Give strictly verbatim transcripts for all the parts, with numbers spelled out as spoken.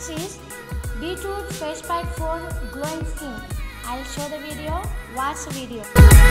This is Beetroot face pack for glowing skin. I'll show the video. Watch the video.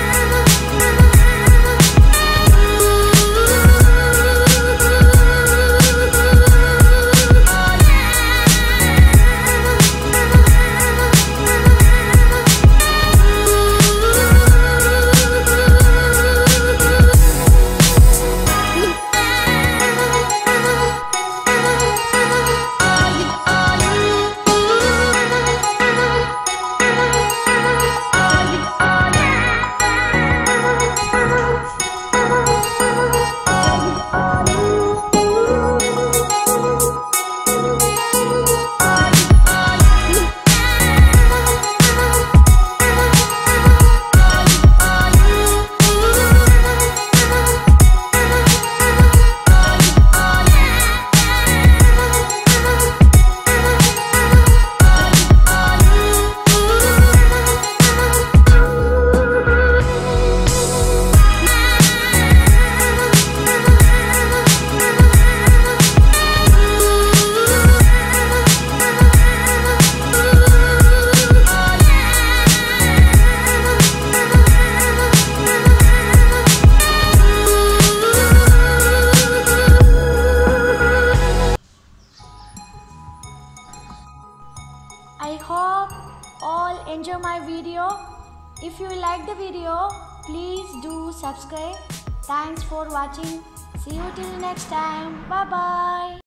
I hope all enjoy my video. If you like the video, please do subscribe. Thanks for watching. See you till next time. Bye bye.